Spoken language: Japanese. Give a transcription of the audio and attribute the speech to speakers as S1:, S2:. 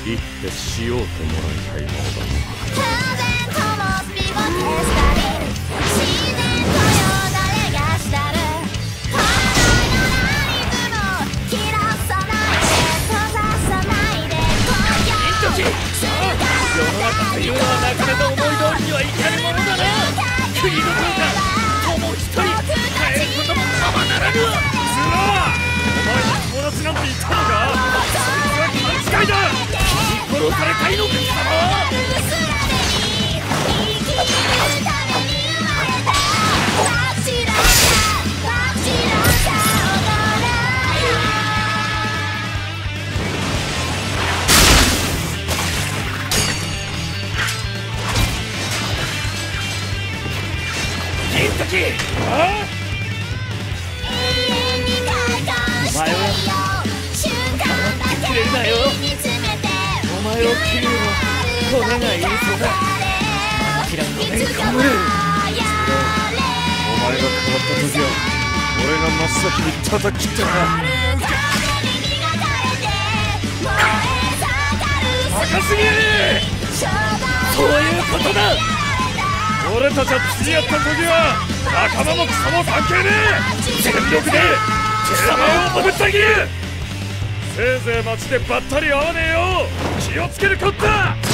S1: 一手しようともらいたいものだな。世の中というのはなかなか思い通りにはいかぬものだな。国どころか友一人変えることもままならぬわ。ズラお前の友達なんて言ったのか。そいつは勘違いだ。殺されたいのか貴様は。銀時、お前はくれるなよ。お前を切るの骨がいりそうだ。キラの面かむる。お前が変わった時は俺が真っ先に叩き切ったな。高すぎる。そういうことだ。俺たちは釣り合った時は仲間もクソも関係ねえ。全力で貴様をぶった切る。せいぜい街でばったり会わねえよう気をつけるこった。